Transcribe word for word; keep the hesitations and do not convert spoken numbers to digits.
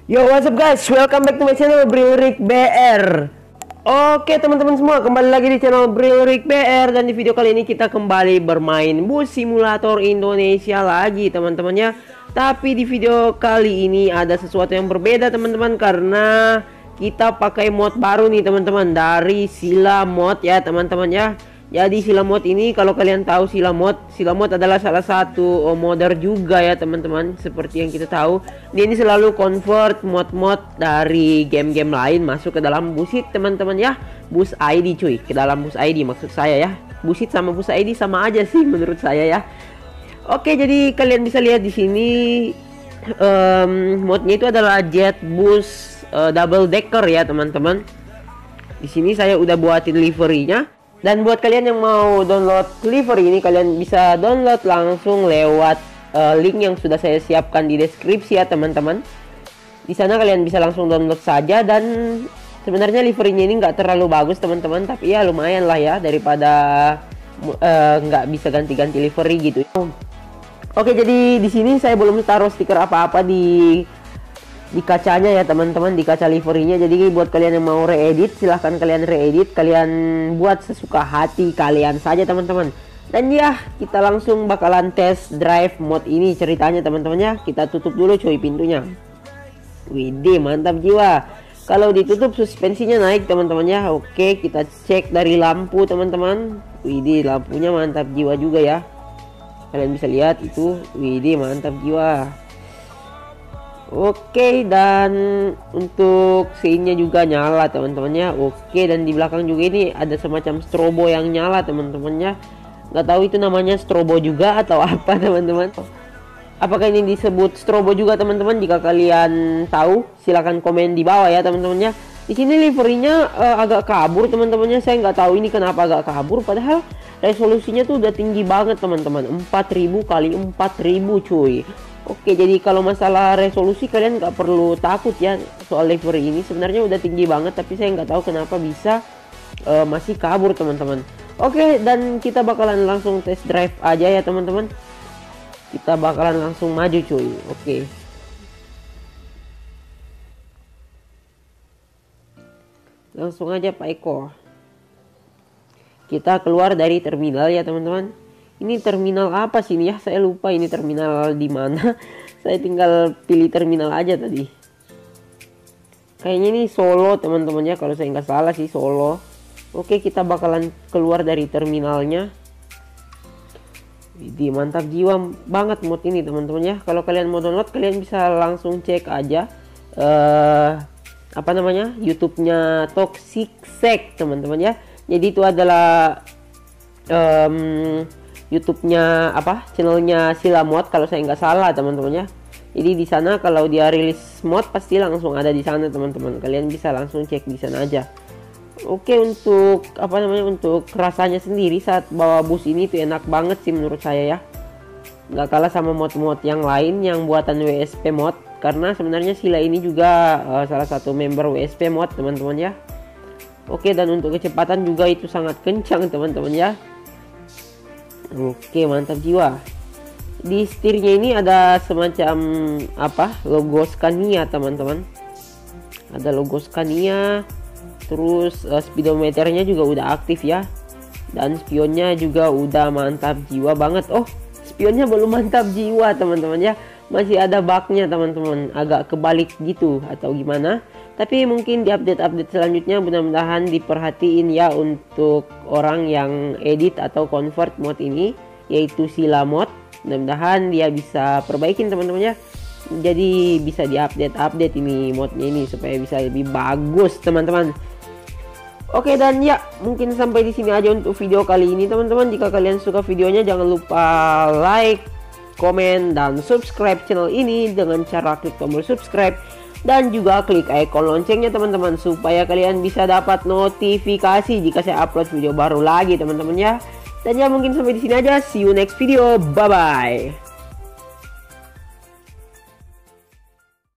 Yo, what's up guys? Welcome back to my channel Brilrik B R. Oke teman-teman semua, kembali lagi di channel Brilrik B R. Dan di video kali ini kita kembali bermain bus simulator Indonesia lagi teman-teman ya. Tapi di video kali ini ada sesuatu yang berbeda teman-teman, karena kita pakai mod baru nih teman-teman, dari Sila Mod ya teman-teman ya. Jadi Sila Mod ini, kalau kalian tahu Sila Mod, Sila Mod adalah salah satu modder juga ya teman-teman. Seperti yang kita tahu, dia ini selalu convert mod-mod dari game-game lain masuk ke dalam Busit teman-teman ya. Bus I D cuy, ke dalam Bus I D maksud saya ya. Busit sama Bus I D sama aja sih menurut saya ya. Oke, jadi kalian bisa lihat di sini um, modnya itu adalah Jet Bus uh, Double Decker ya teman-teman. Di sini saya udah buatin liverynya. Dan buat kalian yang mau download livery ini, kalian bisa download langsung lewat uh, link yang sudah saya siapkan di deskripsi ya teman-teman. Di sana kalian bisa langsung download saja. Dan sebenarnya liverynya ini nggak terlalu bagus teman-teman, tapi ya lumayan lah ya, daripada nggak uh, bisa ganti-ganti livery gitu. Oke, jadi di sini saya belum taruh stiker apa-apa di di kacanya ya teman-teman, di kaca liverynya. Jadi buat kalian yang mau reedit, silahkan kalian reedit, kalian buat sesuka hati kalian saja teman-teman. Dan ya, kita langsung bakalan test drive mod ini ceritanya teman-teman ya. Kita tutup dulu cuy pintunya. Widih, mantap jiwa. Kalau ditutup suspensinya naik teman-teman ya. Oke, kita cek dari lampu teman-teman. Widih, lampunya mantap jiwa juga ya. Kalian bisa lihat itu. Widih, mantap jiwa. Oke, dan untuk scene-nya juga nyala teman-teman ya. Oke, dan di belakang juga ini ada semacam strobo yang nyala teman-teman ya. Nggak tahu itu namanya strobo juga atau apa teman-teman. Apakah ini disebut strobo juga teman-teman? Jika kalian tahu, silahkan komen di bawah ya teman-teman ya. Di sini liverynya uh, agak kabur teman-teman ya. Saya nggak tahu ini kenapa agak kabur, padahal resolusinya tuh udah tinggi banget teman-teman, empat ribu kali empat ribu cuy. Oke, jadi kalau masalah resolusi kalian nggak perlu takut ya soal livery ini. Sebenarnya udah tinggi banget, tapi saya nggak tahu kenapa bisa uh, masih kabur teman-teman. Oke, dan kita bakalan langsung test drive aja ya teman-teman. Kita bakalan langsung maju cuy. Oke. Langsung aja Pak Eko. Kita keluar dari terminal ya teman-teman. Ini terminal apa sih ini ya? Saya lupa ini terminal di mana. Saya tinggal pilih terminal aja tadi. Kayaknya ini Solo teman-teman ya, kalau saya nggak salah sih Solo. Oke, kita bakalan keluar dari terminalnya. Jadi mantap jiwa banget mod ini teman-teman ya. Kalau kalian mau download, kalian bisa langsung cek aja uh, apa namanya, YouTube-nya Toxic Sek teman-teman ya. Jadi itu adalah um, YouTube-nya apa, channelnya Sila Mod kalau saya nggak salah teman-teman ya. Jadi di sana kalau dia rilis mod pasti langsung ada di sana teman-teman. Kalian bisa langsung cek di sana aja. Oke, untuk apa namanya, untuk rasanya sendiri saat bawa bus ini tuh enak banget sih menurut saya ya. Nggak kalah sama mod-mod yang lain yang buatan W S P Mod, karena sebenarnya Sila ini juga uh, salah satu member W S P Mod teman-teman ya. Oke, dan untuk kecepatan juga itu sangat kencang teman-teman ya. Oke, mantap jiwa. Di setirnya ini ada semacam apa, logo Scania teman-teman. Ada logo Scania. Terus uh, speedometernya juga udah aktif ya. Dan spionnya juga udah mantap jiwa banget. Oh, spionnya belum mantap jiwa teman-teman ya. Masih ada bugnya teman-teman, agak kebalik gitu atau gimana. Tapi mungkin di update-update selanjutnya mudah-mudahan diperhatiin ya untuk orang yang edit atau convert mod ini, yaitu Sila Mod. Mudah-mudahan dia bisa perbaikin teman-teman ya. Jadi bisa diupdate-update ini modnya ini supaya bisa lebih bagus teman-teman. Oke, dan ya mungkin sampai di sini aja untuk video kali ini teman-teman. Jika kalian suka videonya, jangan lupa like, komen, dan subscribe channel ini dengan cara klik tombol subscribe. Dan juga klik icon loncengnya teman-teman, supaya kalian bisa dapat notifikasi jika saya upload video baru lagi teman-teman ya. Dan ya mungkin sampai di sini aja. See you next video. Bye bye.